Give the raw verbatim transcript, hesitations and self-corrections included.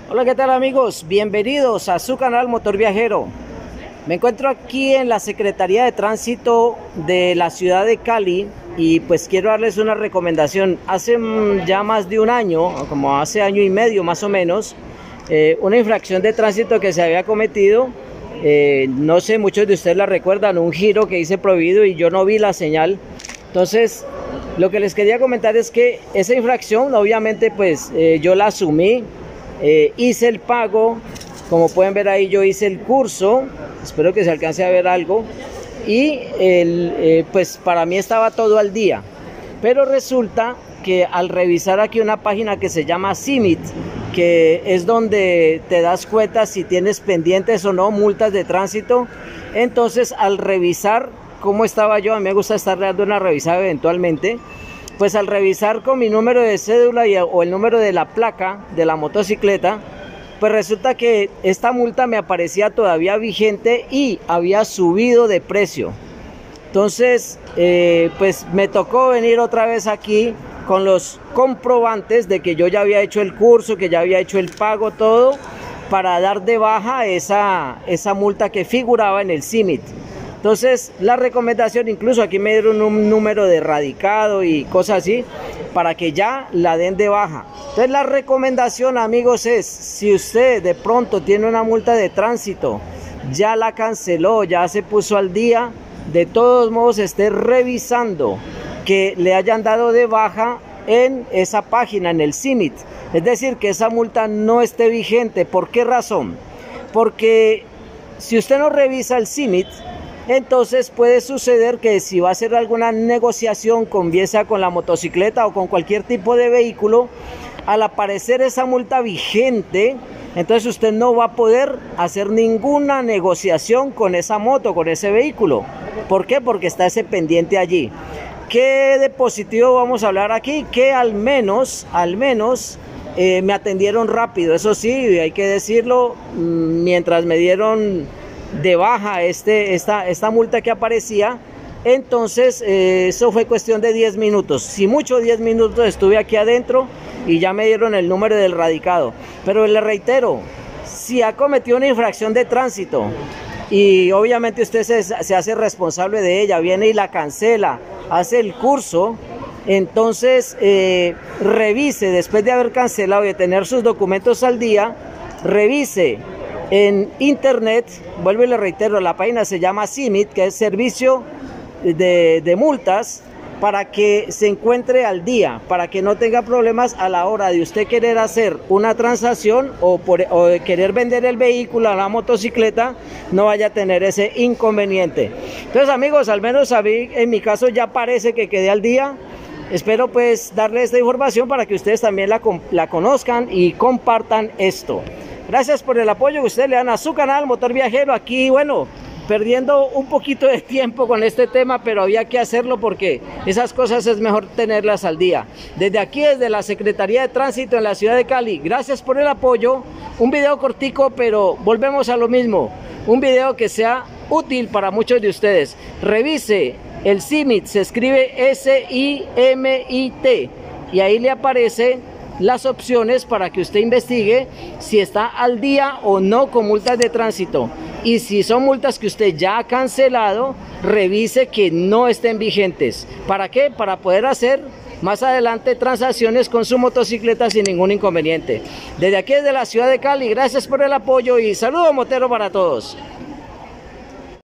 Hola, ¿qué tal amigos? Bienvenidos a su canal Motor Viajero. Me encuentro aquí en la Secretaría de Tránsito de la ciudad de Cali y pues quiero darles una recomendación. Hace ya más de un año, como hace año y medio más o menos, eh, una infracción de tránsito que se había cometido, eh, no sé, muchos de ustedes la recuerdan, un giro que hice prohibido y yo no vi la señal. Entonces, lo que les quería comentar es que esa infracción, obviamente, pues eh, yo la asumí. Eh, hice el pago, como pueden ver ahí yo hice el curso, espero que se alcance a ver algo, y el, eh, pues para mí estaba todo al día, pero resulta que al revisar aquí una página que se llama Simit, que es donde te das cuenta si tienes pendientes o no multas de tránsito, entonces al revisar cómo estaba yo, a mí me gusta estar dando una revisada eventualmente. Pues al revisar con mi número de cédula y, o el número de la placa de la motocicleta, pues resulta que esta multa me aparecía todavía vigente y había subido de precio. Entonces, eh, pues me tocó venir otra vez aquí con los comprobantes de que yo ya había hecho el curso, que ya había hecho el pago, todo, para dar de baja esa, esa multa que figuraba en el Simit. Entonces la recomendación, incluso aquí me dieron un número de radicado y cosas así, para que ya la den de baja. Entonces la recomendación, amigos, es, si usted de pronto tiene una multa de tránsito, ya la canceló, ya se puso al día, de todos modos esté revisando que le hayan dado de baja en esa página, en el Simit. Es decir, que esa multa no esté vigente. ¿Por qué razón? Porque si usted no revisa el Simit, entonces puede suceder que si va a hacer alguna negociación con bien sea con la motocicleta o con cualquier tipo de vehículo, al aparecer esa multa vigente, entonces usted no va a poder hacer ninguna negociación con esa moto, con ese vehículo. ¿Por qué? Porque está ese pendiente allí. ¿Qué de positivo vamos a hablar aquí? Que al menos, al menos eh, me atendieron rápido. Eso sí, hay que decirlo, mientras me dieron de baja este, esta, esta multa que aparecía, entonces eh, eso fue cuestión de diez minutos, si mucho diez minutos estuve aquí adentro y ya me dieron el número del radicado. Pero le reitero, si ha cometido una infracción de tránsito y obviamente usted se, se hace responsable de ella, viene y la cancela, hace el curso, entonces eh, revise, después de haber cancelado y de tener sus documentos al día, revise en internet, vuelvo y le reitero, la página se llama Simit, que es servicio de, de multas, para que se encuentre al día, para que no tenga problemas a la hora de usted querer hacer una transacción o, por, o de querer vender el vehículo a la motocicleta, no vaya a tener ese inconveniente. Entonces amigos, al menos a mí, en mi caso ya parece que quedé al día. Espero pues darle esta información para que ustedes también la, la conozcan y compartan esto. Gracias por el apoyo que ustedes le dan a su canal Motor Viajero. Aquí, bueno, perdiendo un poquito de tiempo con este tema, pero había que hacerlo porque esas cosas es mejor tenerlas al día. Desde aquí, desde la Secretaría de Tránsito en la ciudad de Cali, gracias por el apoyo. Un video cortico, pero volvemos a lo mismo. Un video que sea útil para muchos de ustedes. Revise el Simit, se escribe S I M I T y ahí le aparece las opciones para que usted investigue si está al día o no con multas de tránsito, y si son multas que usted ya ha cancelado, revise que no estén vigentes. ¿Para qué? Para poder hacer más adelante transacciones con su motocicleta sin ningún inconveniente. Desde aquí, desde la ciudad de Cali, gracias por el apoyo y saludo motero para todos.